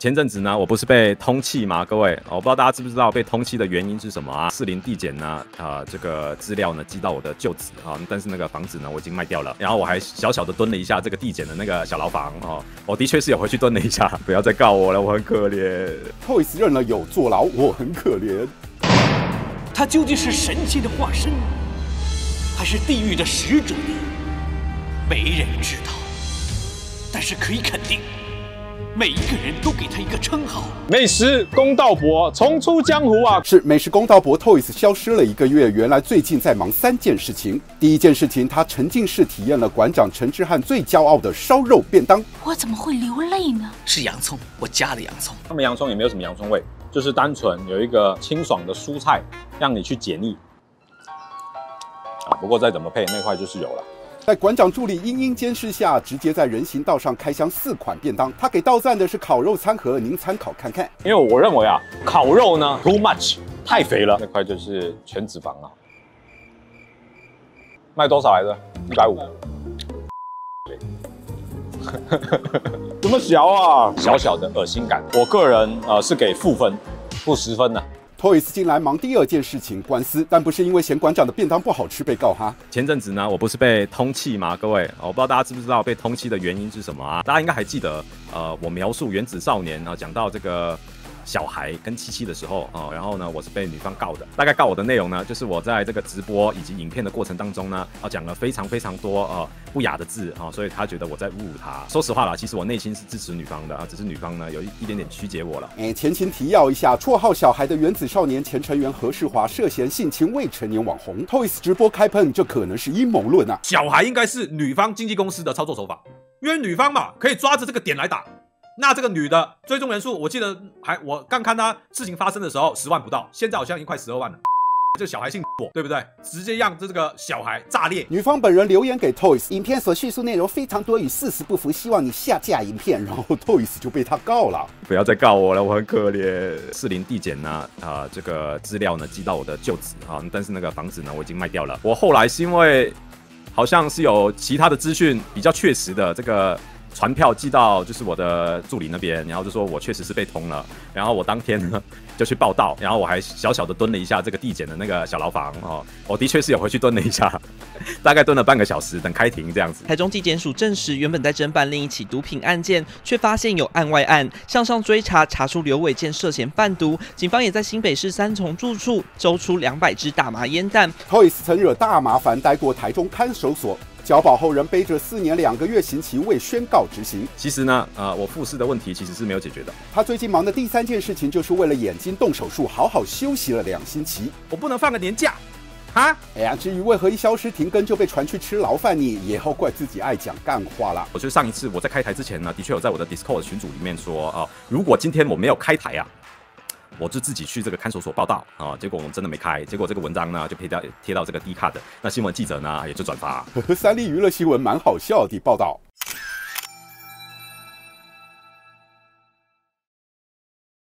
前阵子呢，我不是被通缉吗？各位，我不知道大家知不知道被通缉的原因是什么啊？士林地检呢，这个资料呢寄到我的旧址啊，但是那个房子呢我已经卖掉了，然后我还小小的蹲了一下这个地检的那个小牢房哦，我的确是有回去蹲了一下，不要再告我了，我很可怜。 Toys 认了有坐牢，我很可怜。 他究竟是神仙的化身，还是地狱的使者呢？没人知道，但是可以肯定。 每一个人都给他一个称号， 美食公道伯重出江湖啊！ 是美食公道伯 Toys 消失了1个月，原来最近在忙3件事情。第一件事情，他沉浸式体验了馆长陈之汉最骄傲的烧肉便当。 我怎么会流泪呢？ 是洋葱，我加了洋葱。 他们洋葱也没有什么洋葱味，就是单纯有一个清爽的蔬菜，让你去解腻。不过再怎么配，那块就是有了。 在馆长助理英英监视下，直接在人行道上开箱4款便当。他给到赞的是烤肉餐盒，您参考看看。 因为我认为啊，烤肉呢 too much 太肥了，那块就是全脂肪啊。卖多少来着？150。这么小啊？小小的恶心感。我个人是给负分，负10分的。 Toys 进来忙第2件事情，官司，但不是因为嫌馆长的便当不好吃被告哈。 前阵子呢，我不是被通缉吗？各位，我不知道大家知不知道被通缉的原因是什么啊？大家应该还记得，我描述原子少年啊，讲到这个小孩跟七七的时候啊，然后呢，我是被女方告的。大概告我的内容呢，就是我在这个直播以及影片的过程当中呢，讲了非常多不雅的字啊，所以他觉得我在侮辱他。说实话啦，其实我内心是支持女方的啊，只是女方呢有一点点曲解我了。 前情提要一下，绰号小孩的原子少年前成员何世华涉嫌性侵未成年网红 ，Toys 直播开喷，这可能是阴谋论啊。 小孩应该是女方经纪公司的操作手法，因为女方嘛可以抓着这个点来打。 那这个女的追踪人数，我记得我刚看她事情发生的时候10万不到，现在好像已经快12万了。这小孩姓我，对不对？直接让这个小孩炸裂。 女方本人留言给 Toys， 影片所叙述内容非常多与事实不符，希望你下架影片。然后 Toys 就被他告了， 不要再告我了，我很可怜。士林地检呢，这个资料呢寄到我的旧址啊，但是那个房子呢我已经卖掉了。我后来是因为好像是有其他的资讯比较确实的这个。 传票寄到就是我的助理那边，然后就说我确实是被通了，然后我当天呢就去报到，然后我还小小的蹲了一下这个地检的那个小牢房哦，我的确是有回去蹲了一下，大概蹲了半个小时，等开庭这样子。 台中地检署证实，原本在侦办另一起毒品案件，却发现有案外案，向上追查，查出刘伟健涉嫌贩毒，警方也在新北市3重住处搜出200支大麻烟弹。 Toys 曾惹大麻烦，待过台中看守所。 交保后仍背着4年2个月刑期未宣告执行。 其实呢，我复试的问题其实是没有解决的。 他最近忙的第3件事情，就是为了眼睛动手术，好好休息了2星期。 我不能放个年假，啊？ 至于为何一消失停更就被传去吃牢饭，你也要怪自己爱讲干话啦。 我觉得上一次我在开台之前呢，的确有在我的 Discord 群组里面说如果今天我没有开台啊。 我就自己去这个看守所报道啊，结果我们真的没开，结果这个文章呢就贴到这个 D 卡的，那新闻记者呢也就转发。 三立娱乐新闻蛮好笑的报道。